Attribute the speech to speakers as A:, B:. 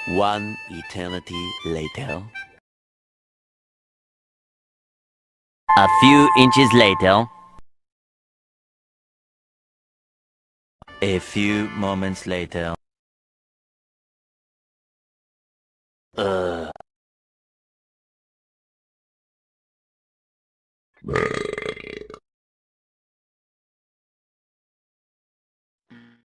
A: One eternity later. A few inches later. A few moments later. Uh.